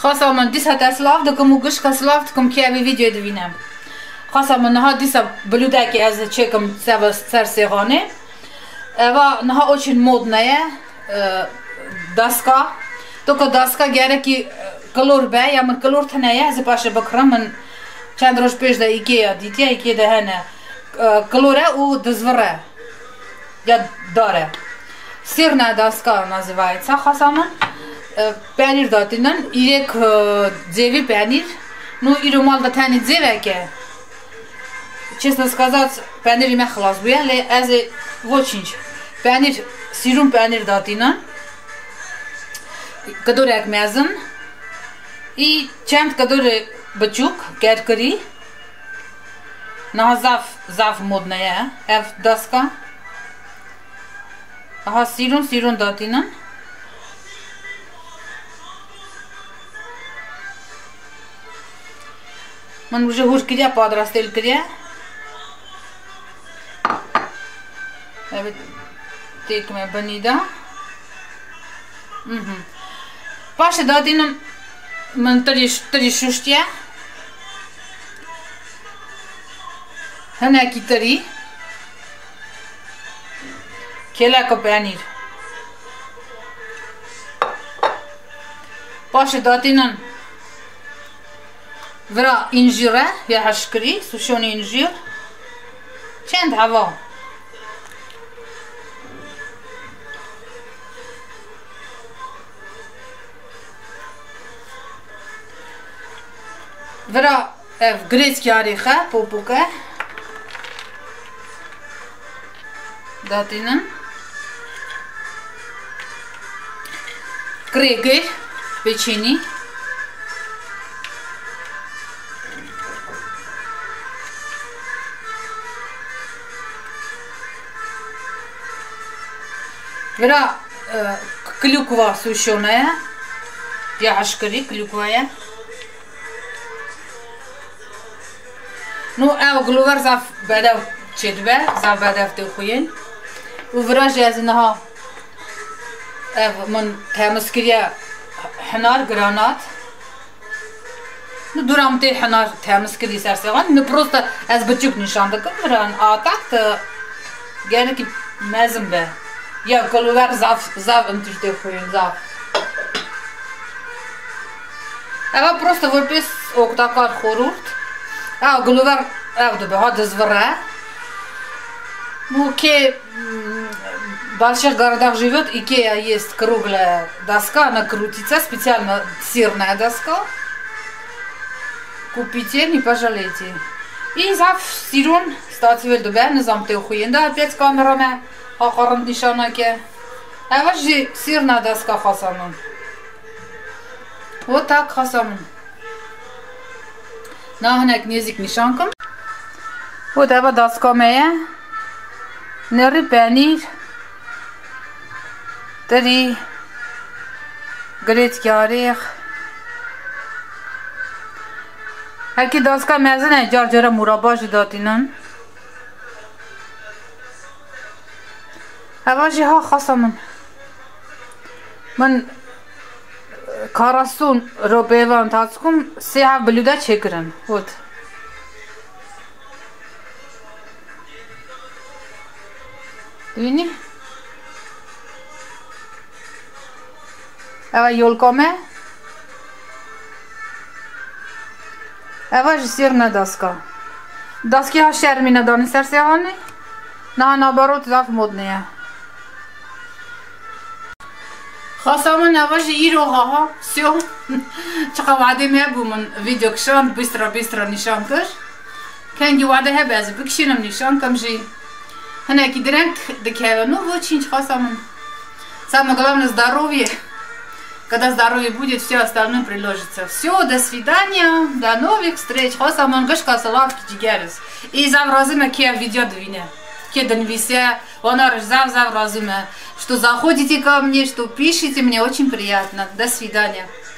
خواستم من دیس هات اسلاف دکم و گوش کسلاف دکم که اوی ویدیو دوینم. خواستم من نها دیسا بلوده که از چکم سر سیغانه. و نها اوچین مود نه دسکا. تو که دسکا گره که کلور به یا من کلور تنه از پاشه بکرم من چند روز پیش ده ایکیا دیدی ایکیا ده هنه کلوره و دزوره یا داره. سیرنا دسکا называется خواستم پنیر دادینن یک زیوی پنیر ну и румал да тани дзевеке. Честно сказать, панир меня خلاص بیا لی از очень панир сирум панир датина. Который як мязан и чент который бачук керкери. На зав модная эв доска. Ага сирум датина. من уже хуш киря подрастил киря. Evet tekme banida. Paše dadinom man tari šuštja. Hanaki tari. Kela ko panir. Paše dadinom Vra injire ya haşkri, suşoni injir. Çend hava. Vra ev grecki ariha, popuka. Datinin. Kregi, pečeni. Вера клюква сушеная, яшкари клюквая. Ну, а глувар зав бедав чедбе, зав бедав тухуен. Увера жезнаха, من تمسكريا حنار гранат. Ну, дурамте حنار تمسكري سرسيغان. Ну, просто аз бачук нишан дакам, вера атак, герки мезм бе. Я колувер зав антижде хуен зав. Ава просто выпис октакар хорурт. А колувер авда бы хад звара. Ну ке в больших городах живет, Икеа есть круглая доска, она крутится, специально сырная доска. Купите, не пожалейте. И зав сирун стативел дубе, не замте хуен, да опять камерами. آخرم نشانه که اولش سیر ندست که خواستمون و تک خواستمون نه هنک نیزیک نشان کن و دبا دست کامه نری پنیر دری گریت کاریخ هرکی دست که مزنه جار جاره مراباش داتینن اولی ها خواستم من کارستون رو بیوان تاسکم سیاه بلوده چکرن بود ببینی اول یولکامه اول سیر نداسکا داسکی ها شرمی ندانی سر سیاهانه نه نباروت زاف مود نیه خواستم نواج ایروها ها سیو چقدر وعده میبود من ویدیو کشان بسtra نشان کر کنگی وعده هب از بکشینم نشان کم جی هنه کی درنگ دکه ну очень خواستم самое главное здоровье когда здоровье будет все остальное приложится все до свидания до новых встреч خواستم гашка салавки дигерис и завразиме ке видео двине ке вися она зав разуме что заходите ко мне, что пишите, мне очень приятно. До свидания.